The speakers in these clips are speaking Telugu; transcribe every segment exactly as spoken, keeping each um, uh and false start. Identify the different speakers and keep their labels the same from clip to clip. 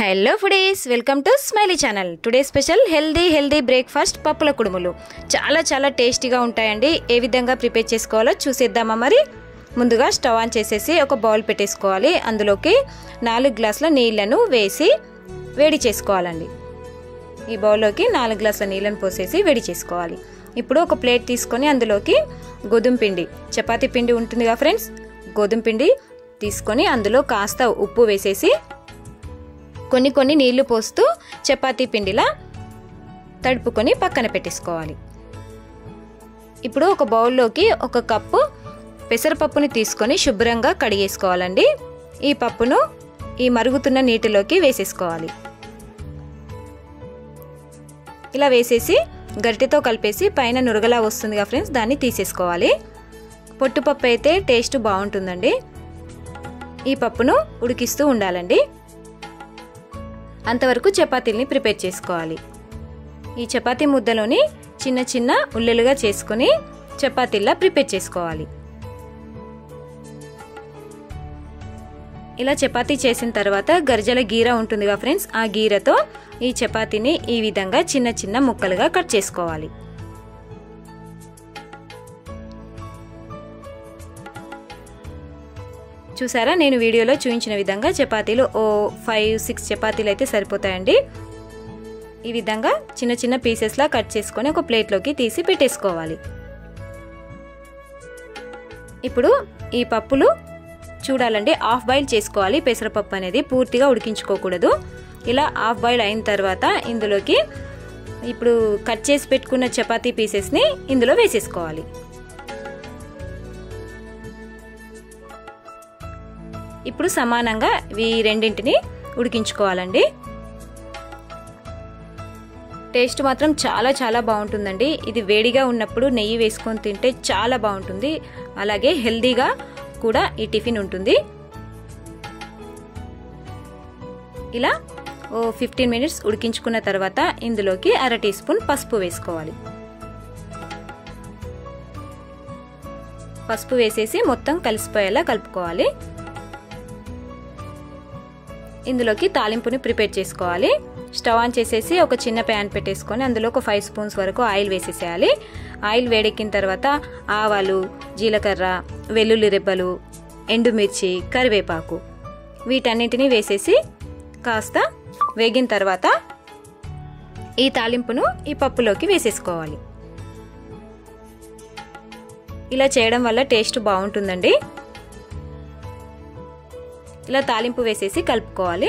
Speaker 1: Hello foodies, welcome to smiley channel. Today special healthy healthy breakfast పప్పుల కుడుములు. చాలా చాలా టేస్టీగా ఉంటాయండి. ఏ విధంగా ప్రిపేర్ చేసుకోవాలో చూసేద్దామా మరి. ముందుగా స్టవ్ ఆన్ చేసేసి ఒక బౌల్ పెట్టేసుకోవాలి. అందులోకి నాలుగు గ్లాసుల నీళ్లను వేసి వేడి చేసుకోవాలండి. ఈ బౌల్లోకి నాలుగు గ్లాసుల నీళ్ళను పోసేసి వేడి చేసుకోవాలి. ఇప్పుడు ఒక ప్లేట్ తీసుకొని అందులోకి గోధుమ పిండి, చపాతీ పిండి ఉంటుందిగా ఫ్రెండ్స్, గోధుమ పిండి తీసుకొని అందులో కాస్త ఉప్పు వేసేసి కొన్ని కొన్ని నీళ్లు పోస్తూ చపాతీ పిండిలా తడుపుకొని పక్కన పెట్టేసుకోవాలి. ఇప్పుడు ఒక బౌల్లోకి ఒక కప్పు పెసరపప్పుని తీసుకొని శుభ్రంగా కడిగేసుకోవాలండి. ఈ పప్పును ఈ మరుగుతున్న నీటిలోకి వేసేసుకోవాలి. ఇలా వేసేసి గరిటెతో కలిపేసి పైన నురగలా వస్తుందిగా ఫ్రెండ్స్, దాన్ని తీసేసుకోవాలి. పొట్టుపప్పు అయితే టేస్ట్ బాగుంటుందండి. ఈ పప్పును ఉడికిస్తూ ఉండాలండి. అంతవరకు చపాతీల్ని ప్రిపేర్ చేసుకోవాలి. ఈ చపాతీ ముద్దలోని చిన్న చిన్న ఉల్లెలుగా చేసుకుని చపాతీల్లా ప్రిపేర్ చేసుకోవాలి. ఇలా చపాతీ చేసిన తర్వాత గరిజల గీర ఉంటుందిగా ఫ్రెండ్స్, ఆ గీరతో ఈ చపాతీని ఈ విధంగా చిన్న చిన్న ముక్కలుగా కట్ చేసుకోవాలి. చూసారా, నేను వీడియోలో చూపించిన విధంగా చపాతీలు ఓ ఫైవ్ సిక్స్ చపాతీలు అయితే సరిపోతాయండి. ఈ విధంగా చిన్న చిన్న పీసెస్లా కట్ చేసుకొని ఒక ప్లేట్లోకి తీసి పెట్టేసుకోవాలి. ఇప్పుడు ఈ పప్పులు చూడాలండి, హాఫ్ బాయిల్ చేసుకోవాలి. పెసరపప్పు అనేది పూర్తిగా ఉడికించుకోకూడదు. ఇలా హాఫ్ బాయిల్ అయిన తర్వాత ఇందులోకి ఇప్పుడు కట్ చేసి పెట్టుకున్న చపాతీ పీసెస్ని ఇందులో వేసేసుకోవాలి. ఇప్పుడు సమానంగా ఈ రెండింటిని ఉడికించుకోవాలండి. టేస్ట్ మాత్రం చాలా చాలా బాగుంటుందండి. ఇది వేడిగా ఉన్నప్పుడు నెయ్యి వేసుకొని తింటే చాలా బాగుంటుంది. అలాగే హెల్దీగా కూడా ఈ టిఫిన్ ఉంటుంది. ఇలా ఓ ఫిఫ్టీన్ మినిట్స్ ఉడికించుకున్న తర్వాత ఇందులోకి అర టీ స్పూన్ పసుపు వేసుకోవాలి. పసుపు వేసేసి మొత్తం కలిసిపోయేలా కలుపుకోవాలి. ఇందులోకి తాలింపుని ప్రిపేర్ చేసుకోవాలి. స్టవ్ ఆన్ చేసేసి ఒక చిన్న ప్యాన్ పెట్టేసుకొని అందులో ఒక ఫైవ్ స్పూన్స్ వరకు ఆయిల్ వేసేసేయాలి. ఆయిల్ వేడెక్కిన తర్వాత ఆవాలు, జీలకర్ర, వెల్లుల్లి రెబ్బలు, ఎండుమిర్చి, కరివేపాకు వీటన్నిటిని వేసేసి కాస్త వేగిన తర్వాత ఈ తాలింపును ఈ పప్పులోకి వేసేసుకోవాలి. ఇలా చేయడం వల్ల టేస్ట్ బాగుంటుందండి. ఇలా తాలింపు వేసేసి కలుపుకోవాలి.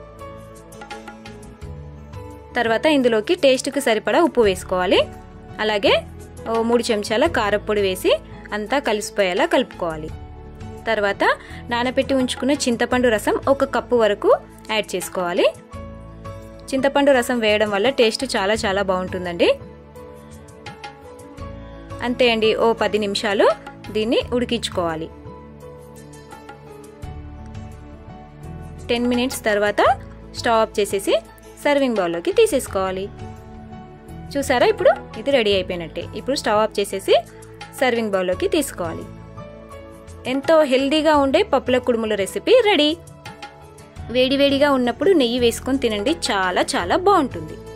Speaker 1: తర్వాత ఇందులోకి టేస్ట్కి సరిపడా ఉప్పు వేసుకోవాలి. అలాగే ఓ మూడు చెంచాల కారపొడి వేసి అంతా కలిసిపోయేలా కలుపుకోవాలి. తర్వాత నానబెట్టి ఉంచుకున్న చింతపండు రసం ఒక కప్పు వరకు యాడ్ చేసుకోవాలి. చింతపండు రసం వేయడం వల్ల టేస్ట్ చాలా చాలా బాగుంటుందండి. అంతే అండి, ఓ పది నిమిషాలు దీన్ని ఉడికించుకోవాలి. టెన్ మినిట్స్ తర్వాత స్టవ్ ఆఫ్ చేసేసి సర్వింగ్ బౌల్లోకి తీసేసుకోవాలి. చూసారా, ఇప్పుడు ఇది రెడీ అయిపోయినట్టే. ఇప్పుడు స్టవ్ ఆఫ్ చేసేసి సర్వింగ్ బౌల్లోకి తీసుకోవాలి. ఎంతో హెల్దీగా ఉండే పప్పుల కుడుముల రెసిపీ రెడీ. వేడివేడిగా ఉన్నప్పుడు నెయ్యి వేసుకొని తినండి, చాలా చాలా బాగుంటుంది.